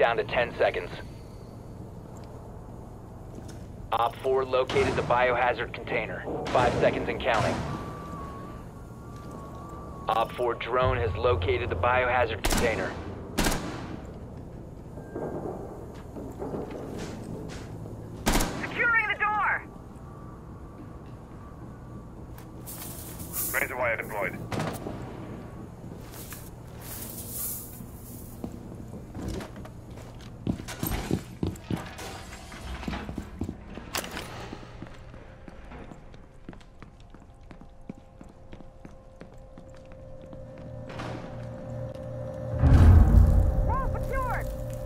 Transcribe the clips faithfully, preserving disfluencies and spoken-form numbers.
down to ten seconds. Op four located the biohazard container. Five seconds and counting. Op four drone has located the biohazard container. Securing the door! Razor wire deployed. Wall secured!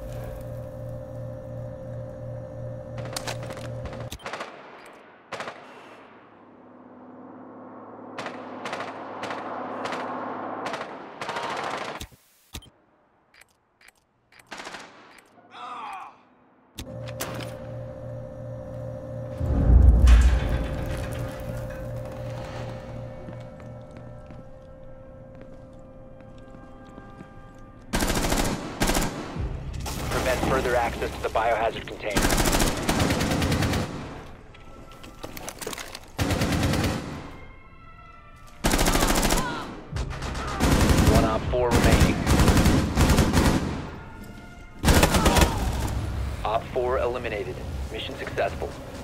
Prevent further access to the biohazard container. One op four remaining. Op four eliminated. Mission successful.